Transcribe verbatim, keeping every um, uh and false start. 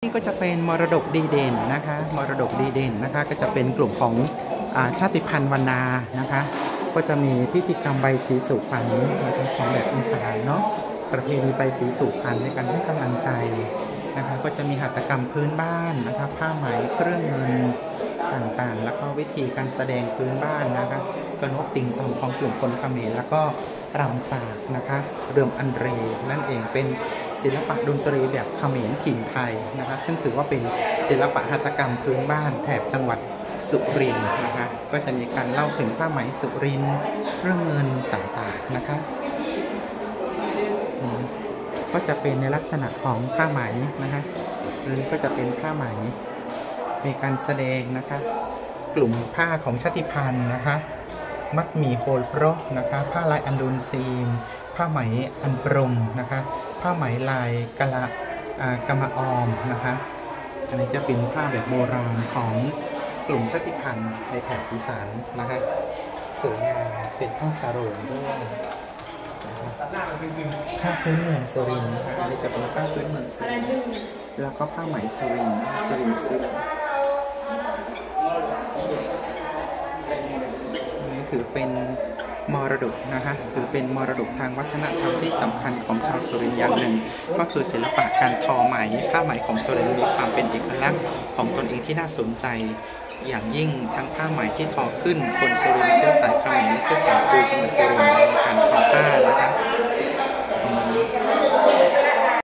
นี่ก็จะเป็นมรดกดีเด่นนะคะมรดกดีเด่นนะคะก็จะเป็นกลุ่มของอาชาติพันธุ์วรรณานะคะก็จะมีพิธีกรรมใบสีสู่ขวัญของแบบอีสานเนาะประเพณีใบสีสู่ขวัญในการให้กำลังใจนะคะก็จะมีหัตถกรรมพื้นบ้านนะคะผ้าไหมเครื่องเงินต่างๆแล้วก็วิธีการแสดงพื้นบ้านนะคะกระนกติงตองของกลุ่มคนเขมรแล้วก็รำสากนะคะเรื่มอันเรนั่นเองเป็นศิลปะดนตรีแบบเขมรถิ่นไทยนะคะซึ่งถือว่าเป็นศิลปะหัตถกรรมพื้นบ้านแถบจังหวัดสุรินทร์นะคะก็จะมีการเล่าถึงผ้าไหมสุรินทร์เครื่องเงินต่างๆนะคะก็จะเป็นในลักษณะของผ้าไหมนะคะนี่ก็จะเป็นผ้าไหมมีการแสดงนะคะกลุ่มผ้าของชาติพันธุ์นะคะมัดหมี่โฮลโปรนะคะผ้าลายอันดูนซีมผ้าไหมอันปรมนะคะผ้าไหมลายกะละกะมะออมนะคะอันนี้จะเป็นผ้าแบบโบราณของกลุ่มชาติพันธุ์ในแถบอีสานนะคะสวยงามเป็นผ้าสาโรงด้วยผ้าพื้นเมืองสุรินทร์นะคะอันนี้จะเป็นผ้าพื้นเมืองสุรินทร์แล้วก็ผ้าไหมสุรินทร์สุรินทร์ซึนี่ถือเป็นมรดกนะคะถือเป็นมรดกทางวัฒนธรรมที่สำคัญของชาวสุรินทร์อย่างหนึ่งก็คือศิลปะการทอไหมผ้าไหมของสุรินทร์มีความเป็นเอกลักษณ์ของตนเองที่น่าสนใจอย่างยิ่งทั้งผ้าไหมที่ทอขึ้นคนสุรินทร์เชื้อสายเขมรและเชื้อสายปูจังหวัดสุรินทร์ในการทอผ้านะคะ